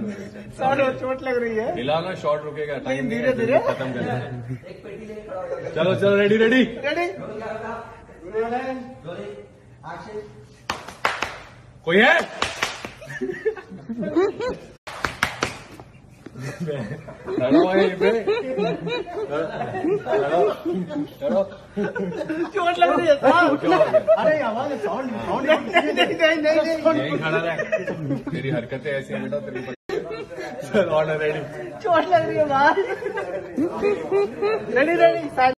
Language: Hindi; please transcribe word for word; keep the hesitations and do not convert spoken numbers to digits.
शॉर्ट चोट लग रही है। हिला ना, शॉर्ट रुकेगा, टाइम धीरे धीरे खत्म कर। चलो चलो, रेडी रेडी रेडी। कोई है? चोट लग रही है। अरे आवाज साउंड साउंड नहीं नहीं नहीं यही खड़ा रहे, तेरी हरकतें ऐसी हैं बेटा, तेरी। चल ऑर्डर रेडी। चोट लग रही है बाहर। Ready ready.